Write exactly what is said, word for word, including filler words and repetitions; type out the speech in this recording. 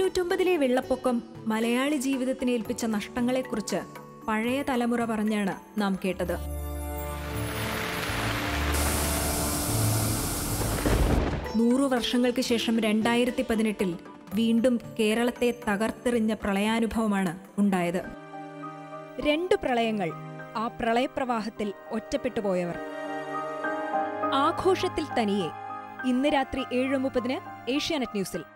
തൊണ്ണൂറ്റൊമ്പതിലെ വെള്ളപ്പൊക്കം മലയാളി ജീവിതത്തിന് ഏൽപ്പിച്ച നഷ്ടങ്ങളെക്കുറിച്ച് പഴയ തലമുറ പറഞ്ഞാണ് നാം കേട്ടത്. നൂറു വർഷങ്ങൾക്ക് ശേഷം രണ്ടായിരത്തി പതിനെട്ടിൽ വീണ്ടും കേരളത്തെ തകർത്തെറിഞ്ഞ പ്രളയാനുഭവമാണ് ഉണ്ടായത്. രണ്ട് പ്രളയങ്ങൾ, ആ പ്രളയപ്രവാഹത്തിൽ ഒറ്റപ്പെട്ടുപോയവർ. ആഘോഷത്തിൽ തനിയെ ഇന്ന് രാത്രി ഏഴ് മുപ്പതിന് ഏഷ്യാനെറ്റ് ന്യൂസിൽ.